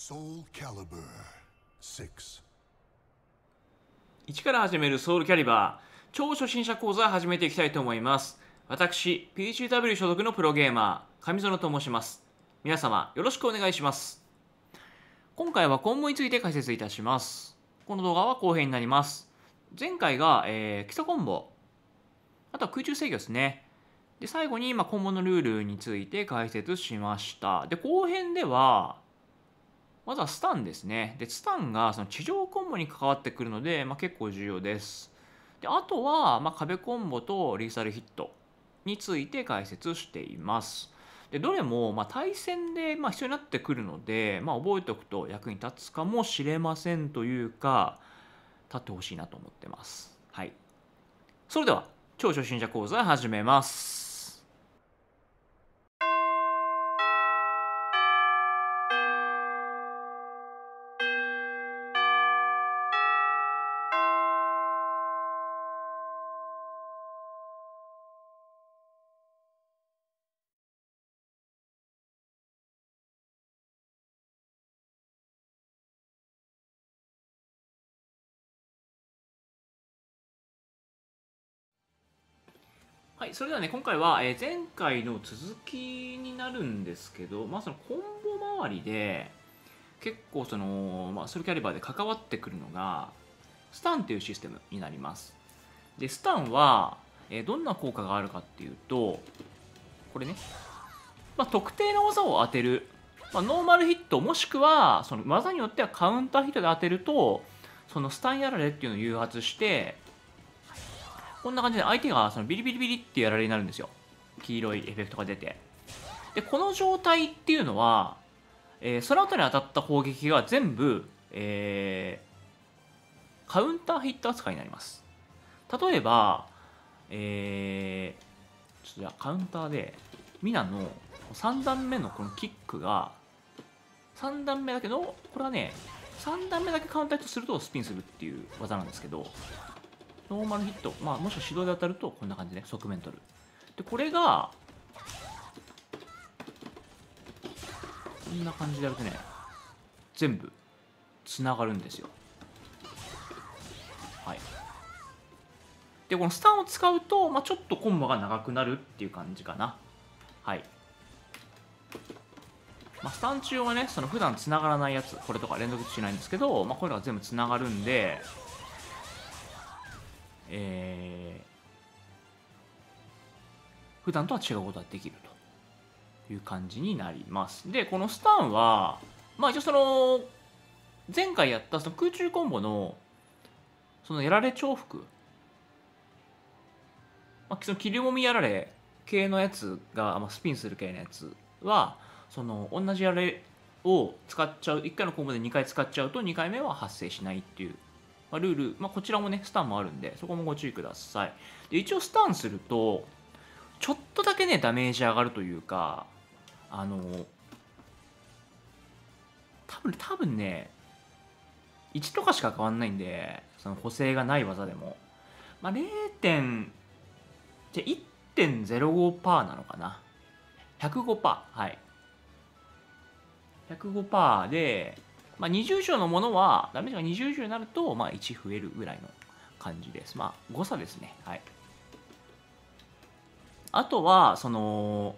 Soul Calibur 6。 一から始めるソウルキャリバー超初心者講座を始めていきたいと思います。私 PGW 所属のプロゲーマー上園と申します。皆様よろしくお願いします。今回はコンボについて解説いたします。この動画は後編になります。前回が、基礎コンボ、あとは空中制御ですね。で最後にコンボのルールについて解説しました。で後編ではまずはスタンですね。でスタンがその地上コンボに関わってくるので、結構重要です。であとは、壁コンボとリーサルヒットについて解説しています。でどれも、対戦で、必要になってくるので、覚えておくと役に立つかもしれませんというか、立ってほしいなと思ってます。はい。それでは、超初心者講座始めます。はい、それではね、今回は前回の続きになるんですけど、そのコンボ周りで結構その、ソウルキャリバーで関わってくるのがスタンというシステムになります。でスタンはどんな効果があるかっていうと、これね、特定の技を当てる、ノーマルヒットもしくはその技によってはカウンターヒットで当てると、そのスタンやられっていうのを誘発して、こんな感じで相手がそのビリビリビリってやられになるんですよ。黄色いエフェクトが出て。でこの状態っていうのは、その後に当たった攻撃が全部、カウンターヒット扱いになります。例えば、ちょっとじゃあカウンターでミナの3段目のこのキックが3段目だけど、これはね3段目だけカウンターヒットするとスピンするっていう技なんですけど、ノーマルヒット、もしくは指導で当たるとこんな感じで側面取る。でこれがこんな感じでやるとね、全部つながるんですよ。はい。でこのスタンを使うと、ちょっとコンボが長くなるっていう感じかな。はい。スタン中はね、その普段つながらないやつ、これとか連続しないんですけど、これが全部つながるんで、普段とは違うことができるという感じになります。でこのスタンは一応その前回やったその空中コンボのそのやられ重複、その切りもみやられ系のやつが、スピンする系のやつはその同じやられを使っちゃう、1回のコンボで2回使っちゃうと2回目は発生しないっていう、ルール、こちらもねスタンもあるんで、そこもご注意ください。で一応スタンするとちょっとだけねダメージ上がるというか、多分ね1とかしか変わんないんで、その補正がない技でも、1.05% なのかな、105%、はい、105% で、20以上のものはダメージが20以上になると、1増えるぐらいの感じです。誤差ですね。はい。あとはその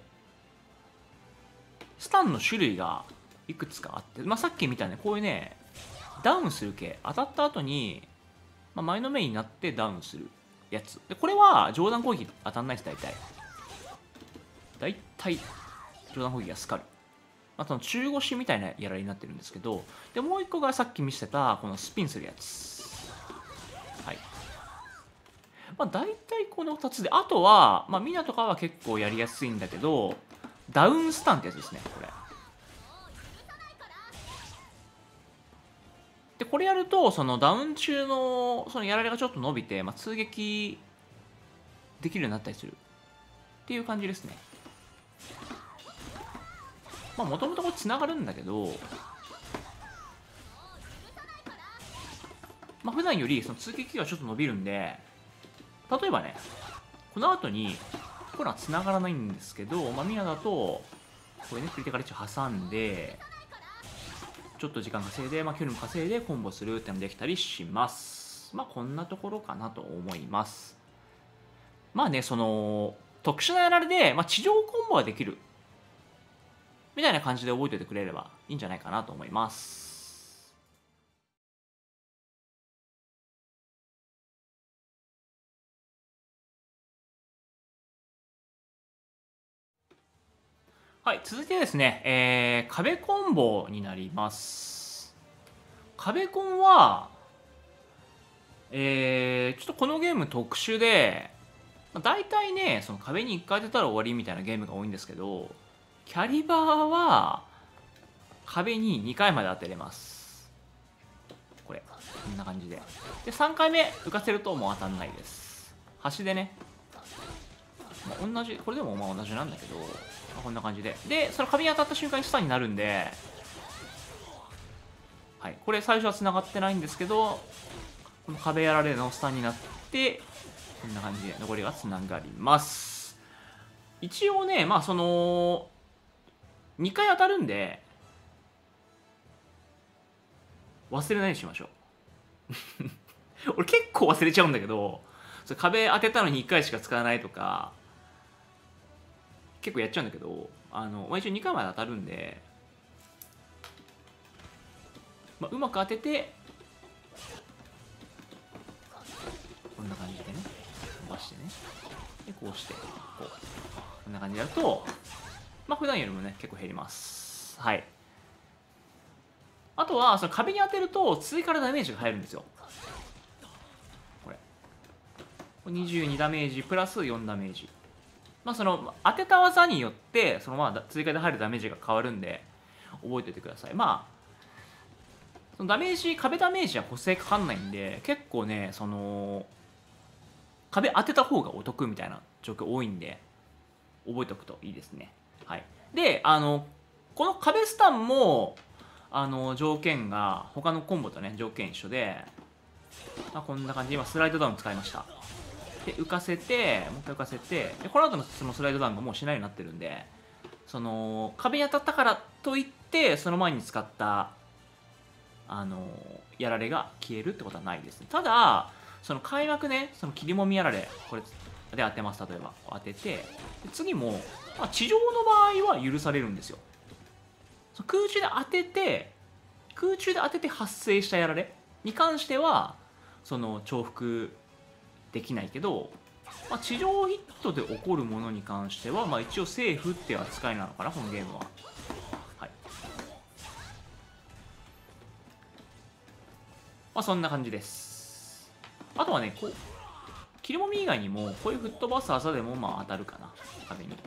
スタンの種類がいくつかあって、さっきみたいにこういうねダウンする系、当たった後に、前のめりになってダウンするやつで、これは上段攻撃当たんないです。大体上段攻撃がスカル、その中腰みたいなやられになってるんですけど、でもう一個がさっき見せたこのスピンするやつ。はい。大体この2つで、あとはミナとかは結構やりやすいんだけど、ダウンスタンってやつですね、これ。でこれやるとそのダウン中のそのやられがちょっと伸びて、通撃できるようになったりするっていう感じですね。もともとこれつながるんだけど、普段よりその通撃がちょっと伸びるんで、例えばねこの後にこれはつながらないんですけど、ミナだとこれねクリティカルエッジ挟んでちょっと時間稼いで、距離も稼いでコンボするってのもできたりします。こんなところかなと思います。その特殊なやられで、地上コンボができるみたいな感じで覚えておいてくれればいいんじゃないかなと思います。はい、続いてですね、壁コンボになります。壁コンは、ちょっとこのゲーム特殊で、大体ね、その壁に1回当てたら終わりみたいなゲームが多いんですけど、キャリバーは壁に2回まで当てれます。これ、こんな感じで。で、3回目浮かせるともう当たんないです。端でね、同じ、これでも同じなんだけど、こんな感じで。で、その壁に当たった瞬間にスターになるんで、はい、これ最初は繋がってないんですけど、この壁やられのスターになって、こんな感じで残りが繋がります。一応ね、その、2回当たるんで、忘れないようにしましょう。俺結構忘れちゃうんだけど、それ壁当てたのに1回しか使わないとか、結構やっちゃうんだけど、一応2回まで当たるんで、うまく当てて、こんな感じでね、伸ばしてね、で、こうして、こんな感じでやると、普段よりもね、結構減ります。はい。あとは、その壁に当てると、追加でダメージが入るんですよ。これ。22ダメージプラス4ダメージ。その、当てた技によって、その追加で入るダメージが変わるんで、覚えておいてください。そのダメージ、壁ダメージは補正かかんないんで、結構ね、その、壁当てた方がお得みたいな状況多いんで、覚えておくといいですね。はい。で、この壁スタンも、条件が、他のコンボとね、条件一緒で、こんな感じで、今スライドダウン使いました。で、浮かせて、もう一回浮かせて、でこの後のそのスライドダウンがもうしないようになってるんで、その、壁に当たったからといって、その前に使った、やられが消えるってことはないですね。ただ、その開幕ね、その切りもみやられ、これで当てます、例えば。当てて、で次も、地上の場合は許されるんですよ。空中で当てて、空中で当てて発生したやられに関しては、その重複できないけど、地上ヒットで起こるものに関しては、一応セーフって扱いなのかな、このゲームは。はい。そんな感じです。あとはね、切りもみ以外にも、こういう吹っ飛ばす技でも当たるかな、壁に。こ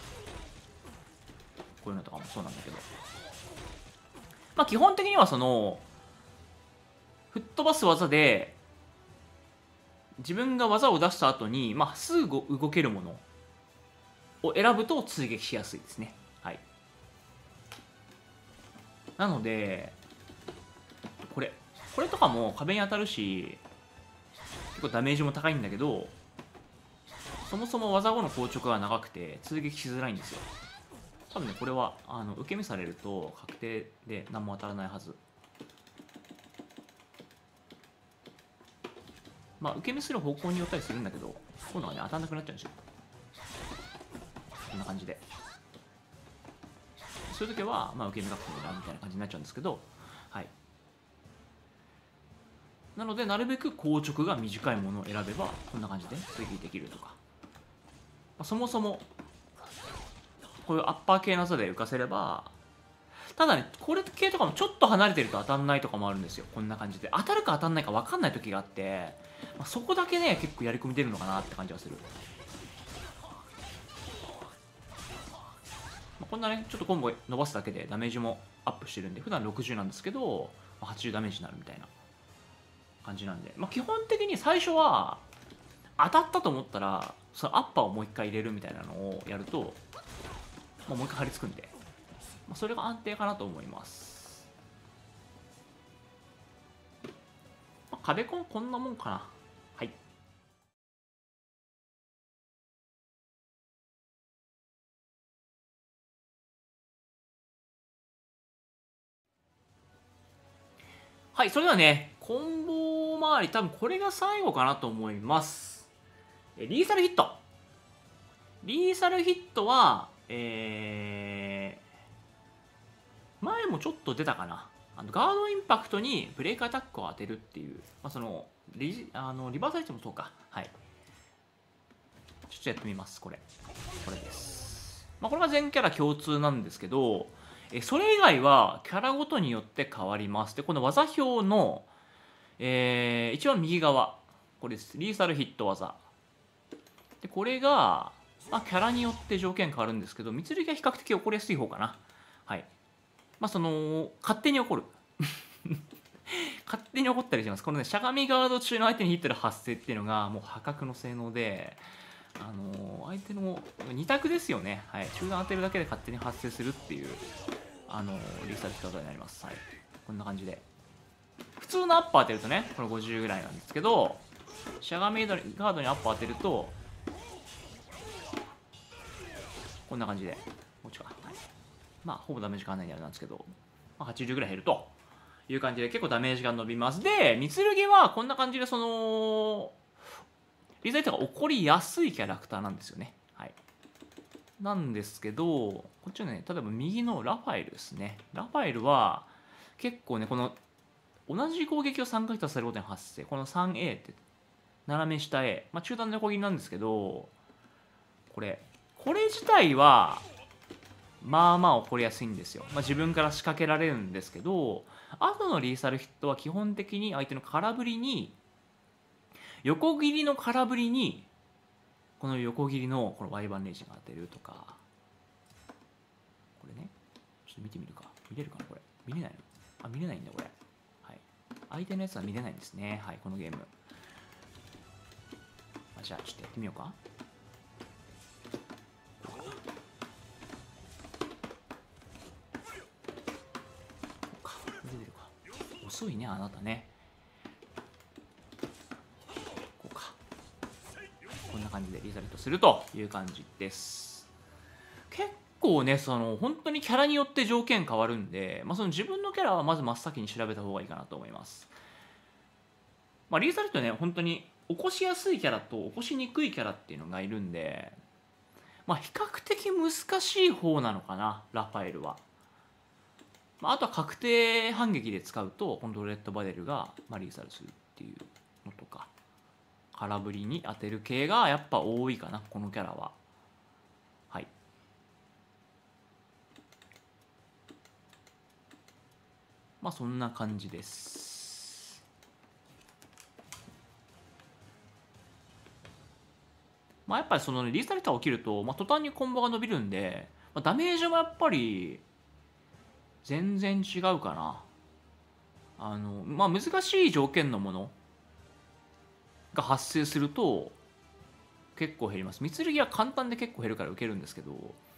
ういうのとかもそうなんだけど。基本的にはその、吹っ飛ばす技で、自分が技を出した後に、すぐ動けるものを選ぶと追撃しやすいですね。はい。なので、これとかも壁に当たるし、結構ダメージも高いんだけど、そもそも技後の硬直が長くて追撃しづらいんですよ。多分ね、これは受け身されると確定で何も当たらないはず。受け身する方向によったりするんだけど、こういうのがね、当たらなくなっちゃうんですよ。こんな感じで。そういう時は、受け身が来るなみたいな感じになっちゃうんですけど、はい。なので、なるべく硬直が短いものを選べば、こんな感じで追撃できるとか。そもそも、こういうアッパー系の技で浮かせれば、ただね、これ系とかもちょっと離れてると当たんないとかもあるんですよ。こんな感じで。当たるか当たんないか分かんない時があって、そこだけね、結構やり込み出るのかなって感じがする。こんなね、ちょっとコンボ伸ばすだけでダメージもアップしてるんで、普段60なんですけど、80ダメージになるみたいな感じなんで、基本的に最初は当たったと思ったら、そのアッパーをもう一回入れるみたいなのをやると、もう一回張り付くんで、それが安定かなと思います。壁コンこんなもんかな。はい。 はい、それではね、コンボ周り、多分これが最後かなと思います。リーサルヒット。リーサルヒットは、前もちょっと出たかな。ガードインパクトにブレイクアタックを当てるっていう、まあ、そのリバーサルヒットもそうか。はい。ちょっとやってみます、これ。これです。まあ、これが全キャラ共通なんですけど、それ以外はキャラごとによって変わります。で、この技表の、一番右側。これです。リーサルヒット技。で、これが、まあ、キャラによって条件変わるんですけど、蜜月は比較的起こりやすい方かな。はい。まあ、勝手に起こる。勝手に起こったりします。このね、しゃがみガード中の相手にヒットで発生っていうのが、もう破格の性能で、相手の2択ですよね。はい。中段当てるだけで勝手に発生するっていう、リーサルヒット技になります。はい。こんな感じで。普通のアッパー当てるとね、これ50ぐらいなんですけど、しゃがみガードにアッパー当てると、こんな感じで、こっちか。はい、まあ、ほぼダメージ変わらないんであれなんですけど、まあ、80ぐらい減るという感じで結構ダメージが伸びます。で、蜜剣はこんな感じで、リーザイトが起こりやすいキャラクターなんですよね。はい。なんですけど、こっちのね、例えば右のラファエルですね。ラファエルは、結構ね、この、同じ攻撃を3回とさせることに発生。この 3A って、斜め下 A。まあ、中段の横切りなんですけど、これ自体は、まあまあ起こりやすいんですよ。まあ、自分から仕掛けられるんですけど、後のリーサルヒットは基本的に相手の空振りに、横切りの空振りに、この横切りのこの Y バンレージが当てるとか、これね、ちょっと見てみるか。見れるかなこれ。見れないの？あ、見れないんだこれ。はい。相手のやつは見れないんですね。はい、このゲーム。じゃあちょっとやってみようか。遅いね、あなたね。こうか。こんな感じでリザルトするという感じです。結構ね、本当にキャラによって条件変わるんで、まあ、自分のキャラはまず真っ先に調べた方がいいかなと思います。まあ、リザルトね、本当に起こしやすいキャラと起こしにくいキャラっていうのがいるんで、まあ、比較的難しい方なのかな、ラファエルは。あとは確定反撃で使うと、今度レッドバデルがリーサルするっていうのとか、空振りに当てる系がやっぱ多いかな、このキャラは。はい。まあそんな感じです。まあやっぱりリーサルター起きると、途端にコンボが伸びるんで、ダメージもやっぱり、全然違うかな。まあ、難しい条件のものが発生すると結構減ります。蜜剣は簡単で結構減るから受けるんですけど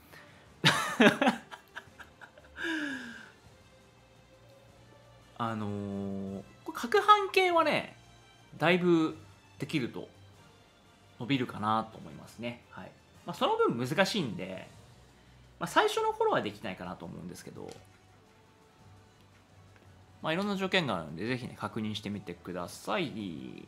攪拌系はねだいぶできると伸びるかなと思いますね。はい。まあ、その分難しいんで、まあ、最初の頃はできないかなと思うんですけど、まあ、いろんな条件があるので、ぜひね、確認してみてください。 The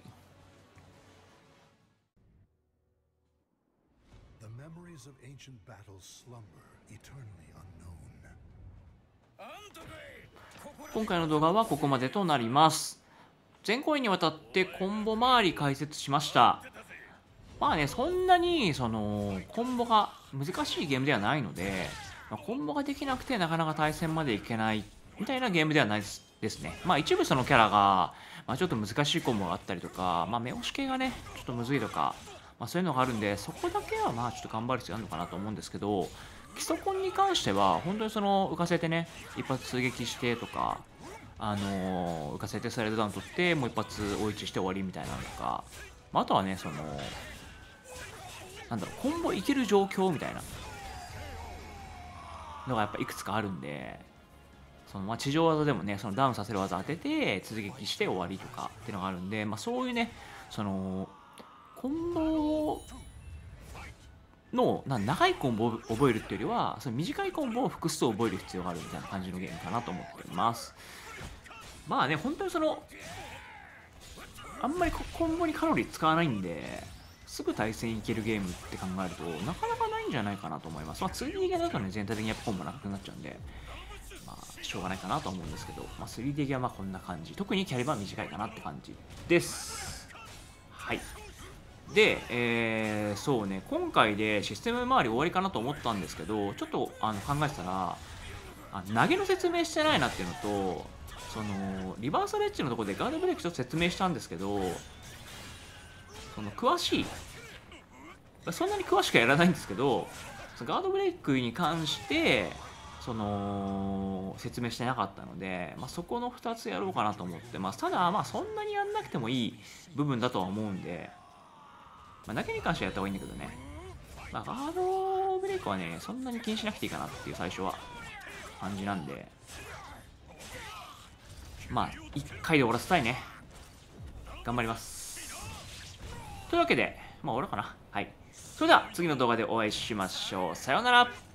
memories of ancient battles slumber eternally unknown. 今回の動画はここまでとなります。全公演にわたってコンボ周り解説しました。まあね、そんなにコンボが難しいゲームではないので、コンボができなくてなかなか対戦までいけないみたいなゲームではないですね。まあ一部そのキャラが、ちょっと難しいコンボがあったりとか、目押し系がね、ちょっとむずいとか、そういうのがあるんで、そこだけはちょっと頑張る必要あるのかなと思うんですけど、基礎コンに関しては、本当に浮かせてね、一発追撃してとか、浮かせてスライドダウン取って、もう一発追い打ちして終わりみたいなのとか、あとはね、コンボいける状況みたいなのがやっぱいくつかあるんで、地上技でもね、ダウンさせる技当てて、追撃して終わりとかっていうのがあるんで、そういうね、コンボの長いコンボを覚えるっていうよりは、短いコンボを複数覚える必要があるみたいな感じのゲームかなと思っています。 まあね、本当にあんまりコンボにカロリー使わないんで、すぐ対戦いけるゲームって考えると、なかなかないんじゃないかなと思います。まあ、2D ゲーだとね、全体的にやっぱコンボ長くなっちゃうんで、まあ、しょうがないかなと思うんですけど、まあ、3D 的はまあこんな感じ。特にキャリバー短いかなって感じです。はい。で、そうね、今回でシステム周り終わりかなと思ったんですけど、ちょっと考えてたら、投げの説明してないなっていうのと、リバーサルエッジのところでガードブレイクちょっと説明したんですけど、詳しい、そんなに詳しくやらないんですけど、ガードブレイクに関して、説明してなかったので、まあ、そこの2つやろうかなと思ってます。ただ、まあ、そんなにやんなくてもいい部分だとは思うんで、まあ、投げに関してはやった方がいいんだけどね。まあ、ガードブレイクはね、そんなに気にしなくていいかなっていう最初は感じなんで、まあ、1回で終わらせたいね。頑張ります。というわけで、まあ、終わろうかな。はい。それでは、次の動画でお会いしましょう。さようなら。